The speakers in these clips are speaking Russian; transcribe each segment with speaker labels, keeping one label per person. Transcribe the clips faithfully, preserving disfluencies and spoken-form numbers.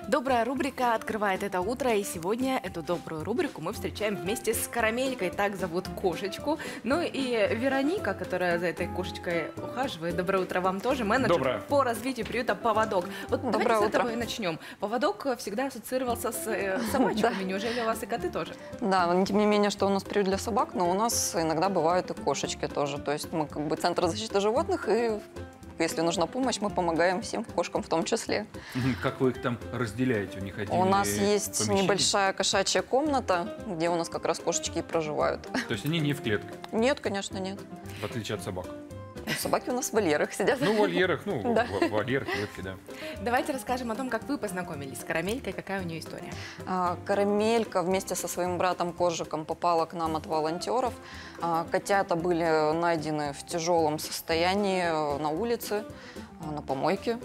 Speaker 1: Добрая рубрика открывает это утро, и сегодня эту добрую рубрику мы встречаем вместе с Карамелькой, так зовут кошечку. Ну и Вероника, которая за этой кошечкой ухаживает. Доброе утро вам тоже, менеджер
Speaker 2: Доброе.
Speaker 1: по развитию приюта «Поводок». Вот
Speaker 3: Доброе
Speaker 1: давайте с
Speaker 3: утро.
Speaker 1: этого и начнем. «Поводок» всегда ассоциировался с э, собачками, неужели у вас и коты тоже?
Speaker 3: Да, но тем не менее, что у нас приют для собак, но у нас иногда бывают и кошечки тоже. То есть мы как бы Центр защиты животных, и если нужна помощь, мы помогаем всем кошкам в том числе.
Speaker 2: Как вы их там разделяете? У них отдельные
Speaker 3: У нас есть
Speaker 2: помещения?
Speaker 3: небольшая кошачья комната, где у нас как раз кошечки и проживают.
Speaker 2: То есть они не в клетке,
Speaker 3: Нет, конечно, нет.
Speaker 2: в отличие от собак?
Speaker 3: Собаки у нас в вольерах сидят.
Speaker 2: Ну, в вольерах, ну,
Speaker 3: Да.
Speaker 2: в- вольер, клетки, да.
Speaker 1: Давайте расскажем о том, как вы познакомились с Карамелькой, какая у нее история.
Speaker 3: А, Карамелька вместе со своим братом Коржиком попала к нам от волонтеров. А, Котята были найдены в тяжелом состоянии э, на улице, э, на помойке.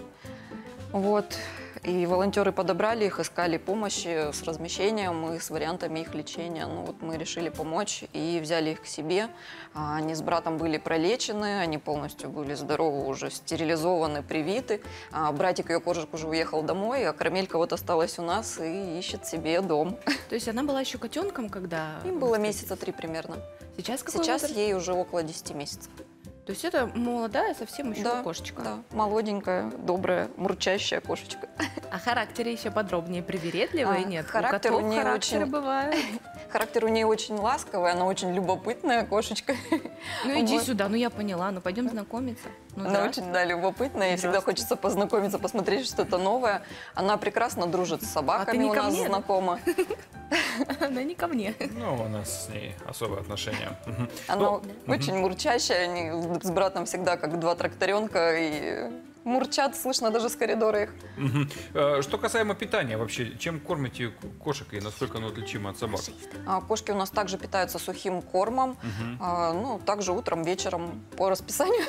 Speaker 3: Вот. И волонтеры подобрали их, искали помощи с размещением и с вариантами их лечения. Ну, вот мы решили помочь и взяли их к себе. А, Они с братом были пролечены, они полностью были здоровы, уже стерилизованы, привиты. А Братик ее Коржик уже уехал домой, а Карамелька вот осталась у нас и ищет себе дом.
Speaker 1: То есть она была еще котенком, когда...
Speaker 3: Им
Speaker 1: вы
Speaker 3: было
Speaker 1: встретились?
Speaker 3: месяца три примерно.
Speaker 1: Сейчас какой
Speaker 3: Сейчас
Speaker 1: возраст?
Speaker 3: ей уже около десяти месяцев.
Speaker 1: То есть это молодая совсем еще
Speaker 3: Да,
Speaker 1: кошечка.
Speaker 3: Да, молоденькая, добрая, мурчащая кошечка.
Speaker 1: О характере еще подробнее. Привередливая?
Speaker 3: А,
Speaker 1: Нет,
Speaker 3: характер
Speaker 1: у
Speaker 3: у
Speaker 1: котов
Speaker 3: нее
Speaker 1: характеры
Speaker 3: очень-
Speaker 1: бывают.
Speaker 3: Характер у нее очень ласковый, она очень любопытная кошечка.
Speaker 1: Ну иди
Speaker 3: Вот.
Speaker 1: сюда, ну я поняла, ну пойдем знакомиться. Ну,
Speaker 3: Она
Speaker 1: здравствуй.
Speaker 3: очень, да, любопытная, и всегда
Speaker 1: Здравствуй.
Speaker 3: хочется познакомиться, посмотреть что-то новое. Она прекрасно дружит с собаками,
Speaker 1: не
Speaker 3: у
Speaker 1: ко
Speaker 3: нас
Speaker 1: мне, да?
Speaker 3: знакома.
Speaker 1: Она не ко мне.
Speaker 2: Ну, у нас с ней особые отношения. Мгм.
Speaker 3: Она
Speaker 2: Ну,
Speaker 3: очень мурчащая, они с братом всегда как два тракторенка, и мурчат, слышно даже с коридора их.
Speaker 2: мгм. Э, Что касаемо питания вообще, чем кормите кошек и насколько оно отличимо от собак?
Speaker 3: А, Кошки у нас также питаются сухим кормом, а, ну, также утром, вечером по расписанию.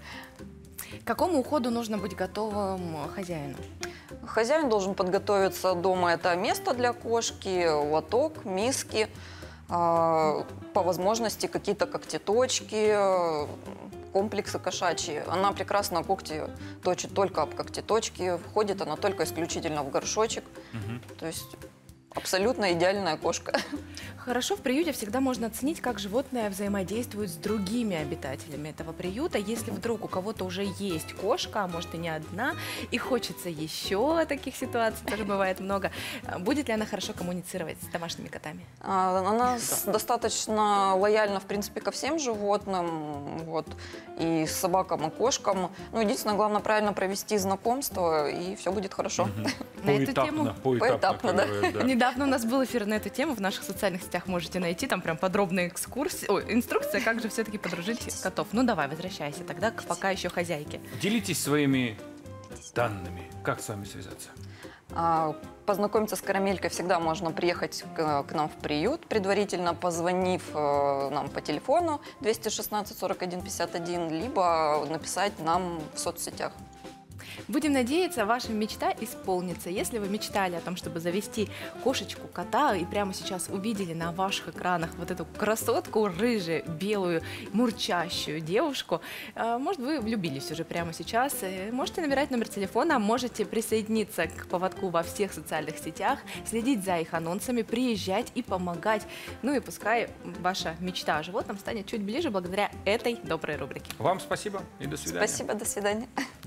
Speaker 1: К какому уходу нужно быть готовым хозяину?
Speaker 3: Хозяин должен подготовиться дома. Это место для кошки, лоток, миски, а, по возможности какие-то когтеточки, э, комплексы кошачьи. Она прекрасно когти точит только об когтеточки, входит она только исключительно в горшочек.
Speaker 2: Мгм.
Speaker 3: То есть абсолютно идеальная кошка.
Speaker 1: Хорошо, в приюте всегда можно оценить, как животное взаимодействует с другими обитателями этого приюта. Если вдруг у кого-то уже есть кошка, а может и не одна, и хочется еще таких ситуаций, тоже бывает много, будет ли она хорошо коммуницировать с домашними котами?
Speaker 3: А, Она с- достаточно лояльна, в принципе, ко всем животным, вот, и собакам, и кошкам. Ну, единственное, главное правильно провести знакомство, и все будет хорошо.
Speaker 1: На эту тему
Speaker 2: Поэтапно, поэтапно,
Speaker 3: Поэтапно,
Speaker 2: как
Speaker 3: да.
Speaker 2: говорят, да.
Speaker 1: Недавно у нас был эфир на эту тему, в наших социальных сетях можете найти, там прям подробная экскурсия, ой, инструкция, как же все-таки подружить котов. Ну давай, возвращайся тогда к пока еще хозяйке.
Speaker 2: Делитесь своими данными. Как с вами связаться?
Speaker 3: А, Познакомиться с Карамелькой всегда можно приехать к, к нам в приют, предварительно позвонив э, нам по телефону двести шестнадцать сорок один пятьдесят один, либо написать нам в соцсетях.
Speaker 1: Будем надеяться, ваша мечта исполнится. Если вы мечтали о том, чтобы завести кошечку, кота, и прямо сейчас увидели на ваших экранах вот эту красотку, рыжую, белую, мурчащую девушку, э, может, вы влюбились уже прямо сейчас, э, можете набирать номер телефона, можете присоединиться к поводку во всех социальных сетях, следить за их анонсами, приезжать и помогать. Ну и пускай ваша мечта о животном станет чуть ближе благодаря этой доброй рубрике.
Speaker 2: Вам спасибо и до свидания.
Speaker 3: Спасибо, до свидания.